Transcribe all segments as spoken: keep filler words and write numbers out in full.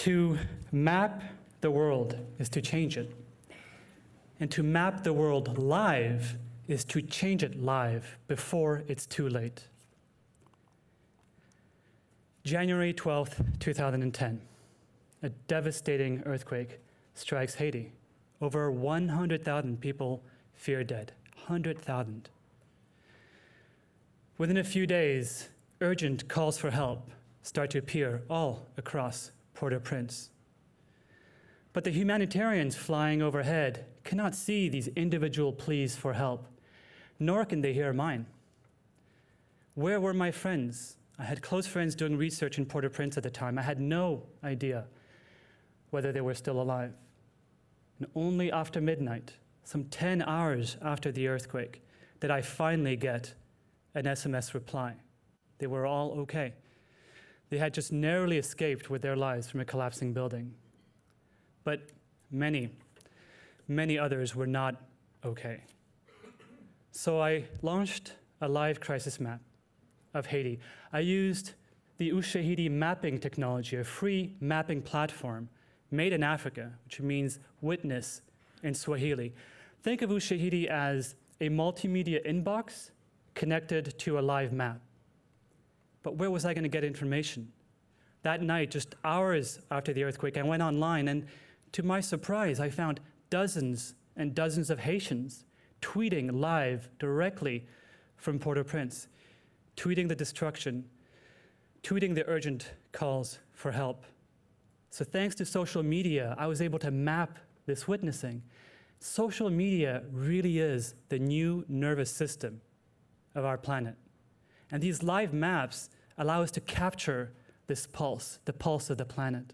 To map the world is to change it. And to map the world live is to change it live before it's too late. January twelfth, two thousand ten, a devastating earthquake strikes Haiti. Over one hundred thousand people fear dead, one hundred thousand. Within a few days, urgent calls for help start to appear all across Port-au-Prince. But the humanitarians flying overhead cannot see these individual pleas for help, nor can they hear mine. Where were my friends? I had close friends doing research in Port-au-Prince at the time. I had no idea whether they were still alive. And only after midnight, some ten hours after the earthquake, did I finally get an S M S reply. They were all okay. They had just narrowly escaped with their lives from a collapsing building. But many, many others were not okay. So I launched a live crisis map of Haiti. I used the Ushahidi mapping technology, a free mapping platform made in Africa, which means witness in Swahili. Think of Ushahidi as a multimedia inbox connected to a live map. But where was I going to get information? That night, just hours after the earthquake, I went online, and to my surprise, I found dozens and dozens of Haitians tweeting live directly from Port-au-Prince, tweeting the destruction, tweeting the urgent calls for help. So thanks to social media, I was able to map this witnessing. Social media really is the new nervous system of our planet. And these live maps allow us to capture this pulse, the pulse of the planet.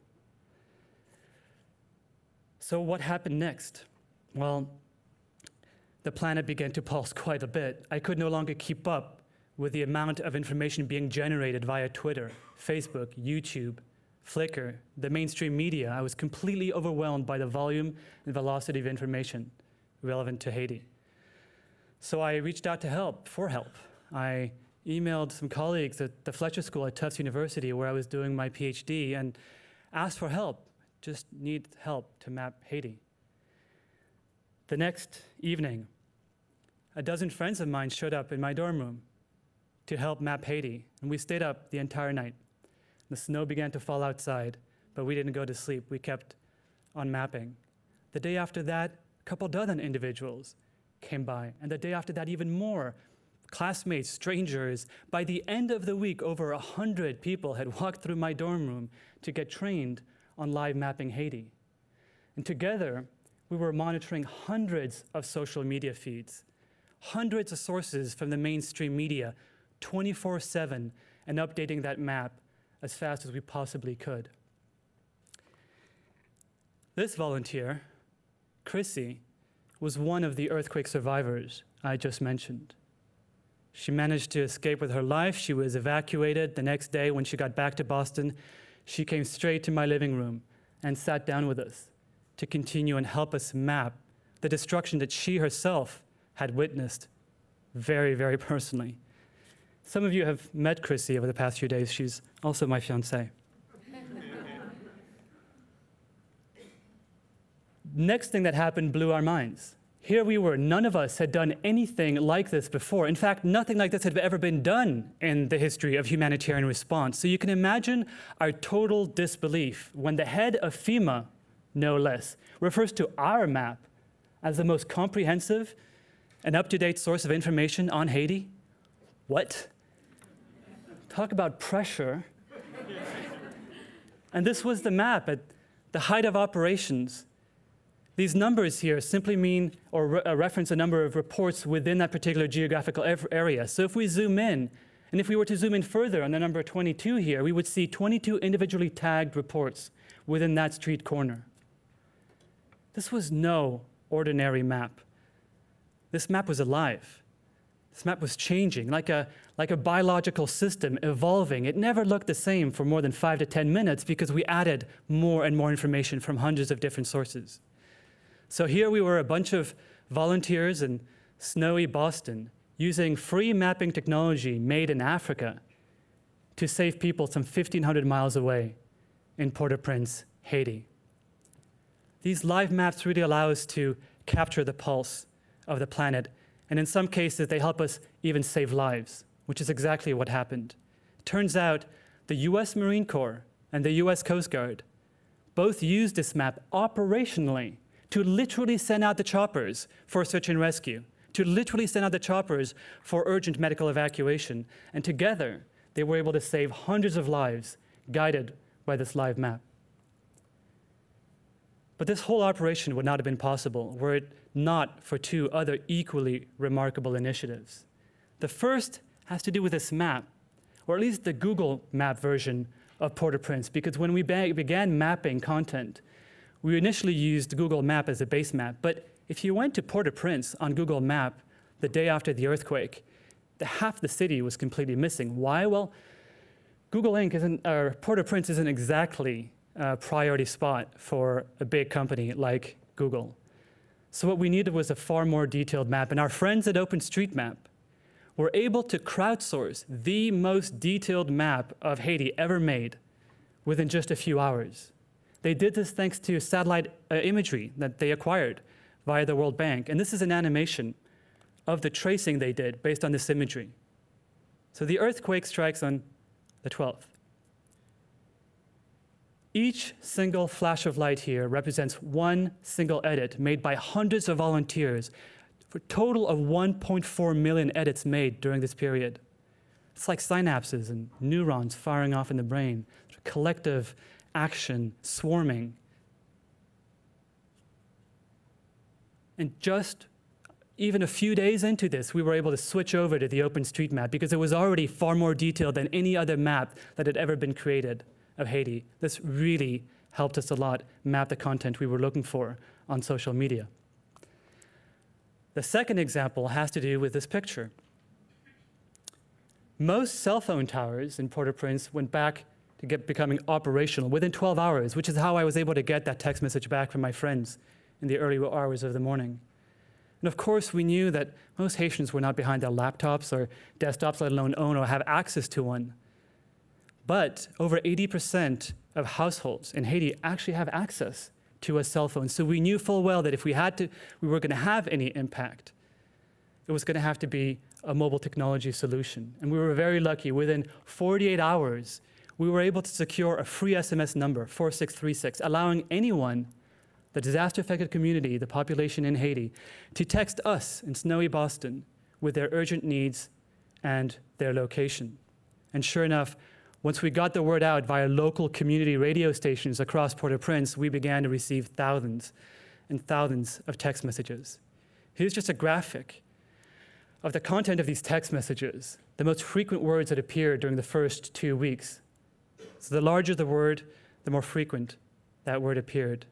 So what happened next? Well, the planet began to pulse quite a bit. I could no longer keep up with the amount of information being generated via Twitter, Facebook, YouTube, Flickr, the mainstream media. I was completely overwhelmed by the volume and velocity of information relevant to Haiti. So I reached out to help, for help. I emailed some colleagues at the Fletcher School at Tufts University, where I was doing my PhD, and asked for help. Just need help to map Haiti. The next evening, a dozen friends of mine showed up in my dorm room to help map Haiti, and we stayed up the entire night. The snow began to fall outside, but we didn't go to sleep. We kept on mapping. The day after that, a couple dozen individuals came by, and the day after that, even more. Classmates, strangers. By the end of the week, over a hundred people had walked through my dorm room to get trained on live mapping Haiti. And together, we were monitoring hundreds of social media feeds, hundreds of sources from the mainstream media, twenty-four seven, and updating that map as fast as we possibly could. This volunteer, Chrissy, was one of the earthquake survivors I just mentioned. She managed to escape with her life. She was evacuated. The next day, when she got back to Boston, she came straight to my living room and sat down with us to continue and help us map the destruction that she herself had witnessed very, very personally. Some of you have met Chrissy over the past few days. She's also my fiancée. Next thing that happened blew our minds. Here we were, none of us had done anything like this before. In fact, nothing like this had ever been done in the history of humanitarian response. So you can imagine our total disbelief when the head of FEMA, no less, refers to our map as the most comprehensive and up-to-date source of information on Haiti. What? Talk about pressure. And this was the map at the height of operations. These numbers here simply mean or re uh, reference a number of reports within that particular geographical area. So if we zoom in, and if we were to zoom in further on the number twenty-two here, we would see twenty-two individually tagged reports within that street corner. This was no ordinary map. This map was alive. This map was changing, like a, like a biological system evolving. It never looked the same for more than five to ten minutes because we added more and more information from hundreds of different sources. So here we were, a bunch of volunteers in snowy Boston, using free mapping technology made in Africa to save people some fifteen hundred miles away in Port-au-Prince, Haiti. These live maps really allow us to capture the pulse of the planet, and in some cases, they help us even save lives, which is exactly what happened. It turns out the U S Marine Corps and the U S Coast Guard both used this map operationally to literally send out the choppers for search and rescue, to literally send out the choppers for urgent medical evacuation, and together, they were able to save hundreds of lives guided by this live map. But this whole operation would not have been possible were it not for two other equally remarkable initiatives. The first has to do with this map, or at least the Google map version of Port-au-Prince, because when we be began mapping content, we initially used Google Map as a base map. But if you went to Port-au-Prince on Google Map the day after the earthquake, the half the city was completely missing. Why? Well, Google Incorporated isn't, or Port-au-Prince isn't exactly a priority spot for a big company like Google. So what we needed was a far more detailed map, and our friends at OpenStreetMap were able to crowdsource the most detailed map of Haiti ever made within just a few hours. They did this thanks to satellite uh, imagery that they acquired via the World Bank, and this is an animation of the tracing they did based on this imagery. So the earthquake strikes on the twelfth. Each single flash of light here represents one single edit made by hundreds of volunteers for a total of one point four million edits made during this period. It's like synapses and neurons firing off in the brain, collective action, swarming. And just even a few days into this, we were able to switch over to the OpenStreetMap because it was already far more detailed than any other map that had ever been created of Haiti. This really helped us a lot map the content we were looking for on social media. The second example has to do with this picture. Most cell phone towers in Port-au-Prince went back to get becoming operational within twelve hours, which is how I was able to get that text message back from my friends in the early hours of the morning. And of course, we knew that most Haitians were not behind their laptops or desktops, let alone own or have access to one. But over eighty percent of households in Haiti actually have access to a cell phone. So we knew full well that if we had to, we were going to have any impact, it was going to have to be a mobile technology solution. And we were very lucky. Within forty-eight hours, we were able to secure a free S M S number, four six three six, allowing anyone, the disaster-affected community, the population in Haiti, to text us in snowy Boston with their urgent needs and their location. And sure enough, once we got the word out via local community radio stations across Port-au-Prince, we began to receive thousands and thousands of text messages. Here's just a graphic of the content of these text messages, the most frequent words that appeared during the first two weeks. So the larger the word, the more frequent that word appeared.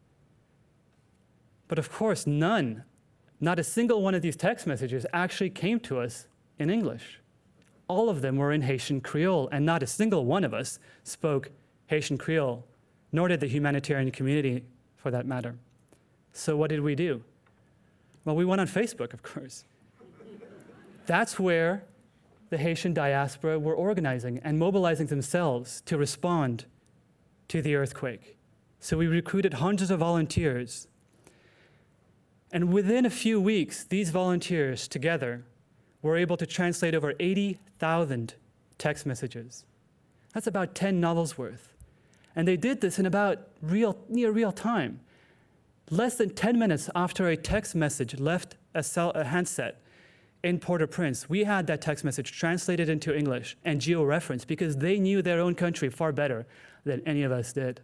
But of course, none, not a single one of these text messages actually came to us in English. All of them were in Haitian Creole, and not a single one of us spoke Haitian Creole, nor did the humanitarian community, for that matter. So what did we do? Well, we went on Facebook, of course. That's where the Haitian diaspora were organizing and mobilizing themselves to respond to the earthquake. So we recruited hundreds of volunteers. And within a few weeks, these volunteers together were able to translate over eighty thousand text messages. That's about ten novels worth. And they did this in about real, near real time. Less than ten minutes after a text message left a, cell, a handset in Port-au-Prince, we had that text message translated into English and geo-referenced because they knew their own country far better than any of us did.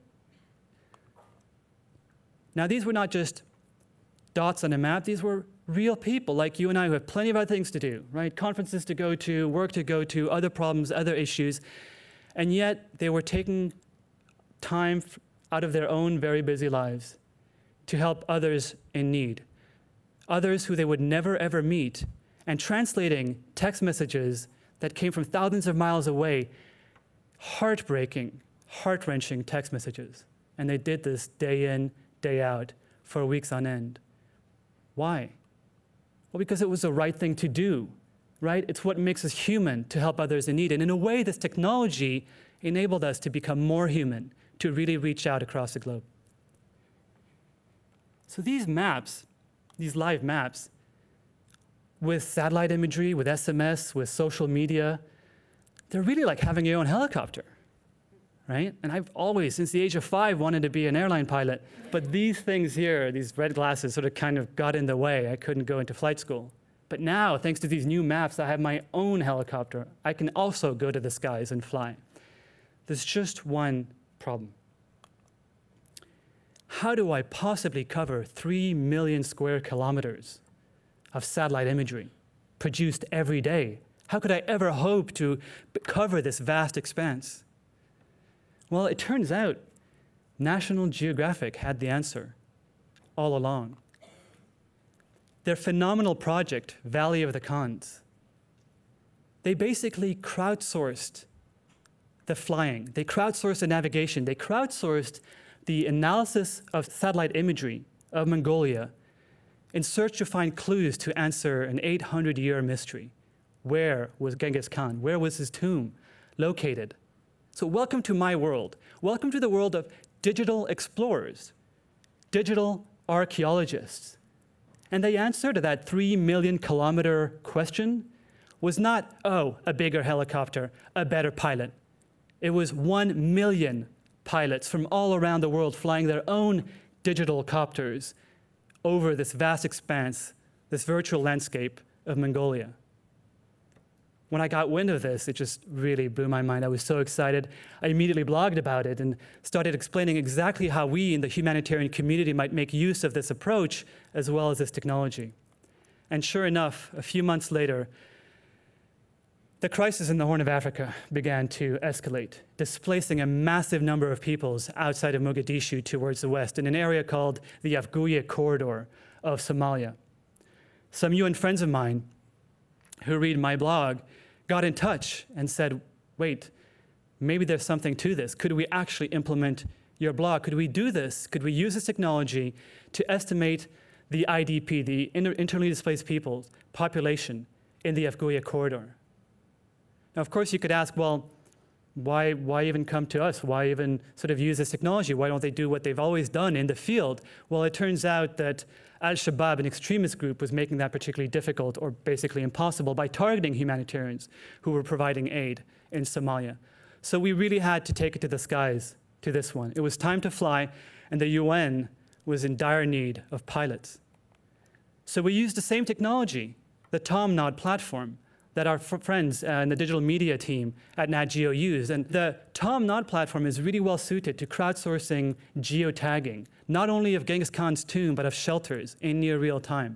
Now, these were not just dots on a map. These were real people like you and I who have plenty of other things to do, right? Conferences to go to, work to go to, other problems, other issues. And yet they were taking time out of their own very busy lives to help others in need, others who they would never ever meet, and translating text messages that came from thousands of miles away, heartbreaking, heart-wrenching text messages. And they did this day in, day out for weeks on end. Why? Well, because it was the right thing to do, right? It's what makes us human, to help others in need. And in a way, this technology enabled us to become more human, to really reach out across the globe. So these maps, these live maps, with satellite imagery, with S M S, with social media, they're really like having your own helicopter, right? And I've always, since the age of five, wanted to be an airline pilot. But these things here, these red glasses, sort of kind of got in the way. I couldn't go into flight school. But now, thanks to these new maps, I have my own helicopter. I can also go to the skies and fly. There's just one problem. How do I possibly cover three million square kilometers of satellite imagery produced every day? How could I ever hope to cover this vast expanse? Well, it turns out National Geographic had the answer all along. Their phenomenal project, Valley of the Khans, they basically crowdsourced the flying, they crowdsourced the navigation, they crowdsourced the analysis of satellite imagery of Mongolia in search to find clues to answer an eight hundred year mystery. Where was Genghis Khan? Where was his tomb located? So welcome to my world. Welcome to the world of digital explorers, digital archaeologists. And the answer to that three million kilometer question was not, oh, a bigger helicopter, a better pilot. It was one million pilots from all around the world flying their own digital copters over this vast expanse, this virtual landscape of Mongolia. When I got wind of this, it just really blew my mind. I was so excited. I immediately blogged about it and started explaining exactly how we in the humanitarian community might make use of this approach as well as this technology. And sure enough, a few months later, the crisis in the Horn of Africa began to escalate, displacing a massive number of peoples outside of Mogadishu towards the west in an area called the Afguya Corridor of Somalia. Some U N friends of mine who read my blog got in touch and said, wait, maybe there's something to this. Could we actually implement your blog? Could we do this? Could we use this technology to estimate the I D P, the inter internally displaced people's population in the Afguya Corridor? Now, of course, you could ask, well, why, why even come to us? Why even sort of use this technology? Why don't they do what they've always done in the field? Well, it turns out that Al-Shabaab, an extremist group, was making that particularly difficult or basically impossible by targeting humanitarians who were providing aid in Somalia. So we really had to take it to the skies to this one. It was time to fly, and the U N was in dire need of pilots. So we used the same technology, the TomNod platform, that our friends uh, in the digital media team at Nat Geo used. And the TomNod platform is really well suited to crowdsourcing geotagging, not only of Genghis Khan's tomb, but of shelters in near real time.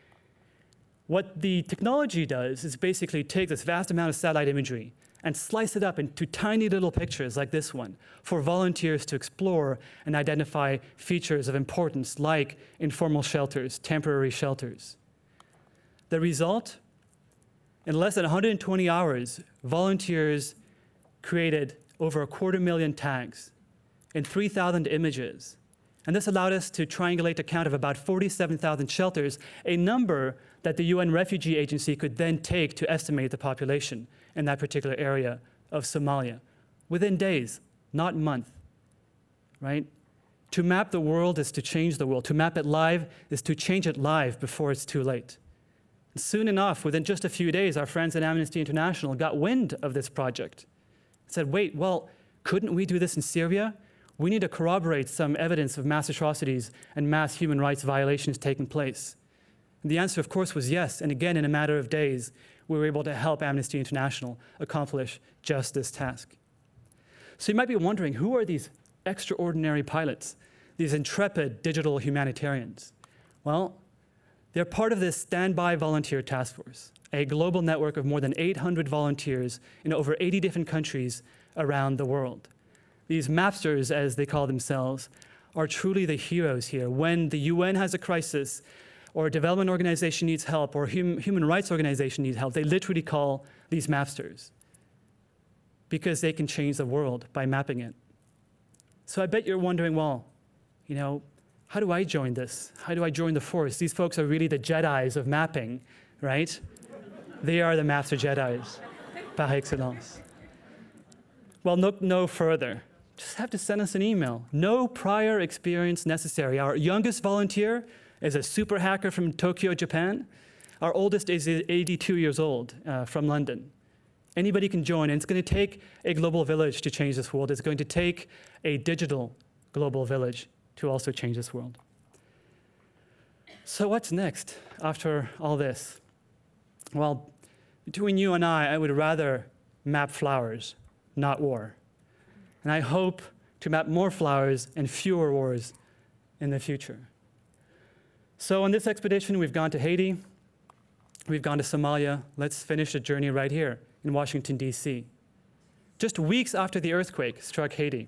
What the technology does is basically take this vast amount of satellite imagery and slice it up into tiny little pictures like this one for volunteers to explore and identify features of importance like informal shelters, temporary shelters. The result? In less than one hundred twenty hours, volunteers created over a quarter million tags in three thousand images. And this allowed us to triangulate a count of about forty-seven thousand shelters, a number that the U N Refugee Agency could then take to estimate the population in that particular area of Somalia within days, not months, right? To map the world is to change the world. To map it live is to change it live before it's too late. And soon enough, within just a few days, our friends at Amnesty International got wind of this project. Said, wait, well, couldn't we do this in Syria? We need to corroborate some evidence of mass atrocities and mass human rights violations taking place. And the answer, of course, was yes. And again, in a matter of days, we were able to help Amnesty International accomplish just this task. So you might be wondering, who are these extraordinary pilots, these intrepid digital humanitarians? Well, they're part of this Standby Volunteer Task Force, a global network of more than eight hundred volunteers in over eighty different countries around the world. These mapsters, as they call themselves, are truly the heroes here. When the U N has a crisis, or a development organization needs help, or a hum human rights organization needs help, they literally call these mapsters because they can change the world by mapping it. So I bet you're wondering, well, you know, how do I join this? How do I join the force? These folks are really the Jedis of mapping, right? They are the master Jedis, par excellence. Well, look no further just have to send us an email. No prior experience necessary. Our youngest volunteer is a super hacker from Tokyo, Japan. Our oldest is eighty-two years old uh, from London. Anybody can join, and it's going to take a global village to change this world. It's going to take a digital global village to also change this world. So what's next after all this? Well, between you and I, I would rather map flowers, not war. And I hope to map more flowers and fewer wars in the future. So on this expedition, we've gone to Haiti, we've gone to Somalia. Let's finish the journey right here in Washington, D C. Just weeks after the earthquake struck Haiti,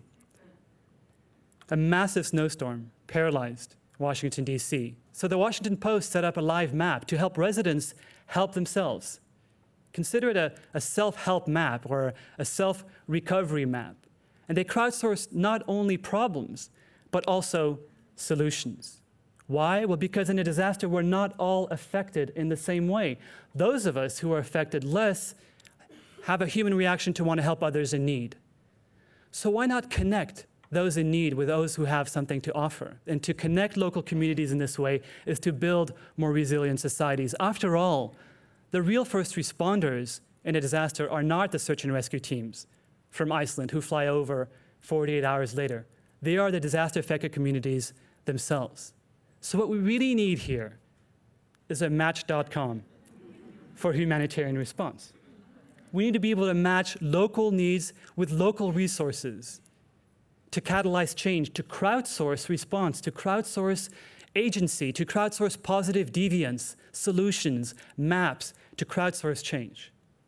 a massive snowstorm paralyzed Washington, D C. So the Washington Post set up a live map to help residents help themselves. Consider it a, a self-help map or a self-recovery map. And they crowdsourced not only problems, but also solutions. Why? Well, because in a disaster, we're not all affected in the same way. Those of us who are affected less have a human reaction to want to help others in need. So why not connect those in need with those who have something to offer? And to connect local communities in this way is to build more resilient societies. After all, the real first responders in a disaster are not the search and rescue teams from Iceland who fly over forty-eight hours later. They are the disaster-affected communities themselves. So what we really need here is a match dot com for humanitarian response. We need to be able to match local needs with local resources to catalyze change, to crowdsource response, to crowdsource agency, to crowdsource positive deviance, solutions, maps, to crowdsource change.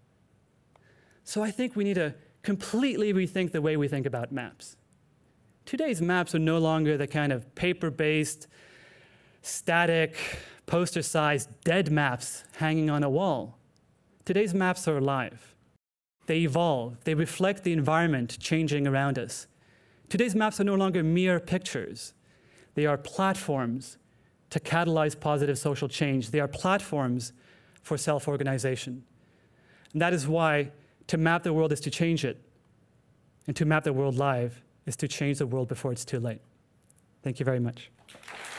So I think we need to completely rethink the way we think about maps. Today's maps are no longer the kind of paper-based, static, poster-sized, dead maps hanging on a wall. Today's maps are alive. They evolve. They reflect the environment changing around us. Today's maps are no longer mere pictures. They are platforms to catalyze positive social change. They are platforms for self-organization. And that is why to map the world is to change it, and to map the world live is to change the world before it's too late. Thank you very much.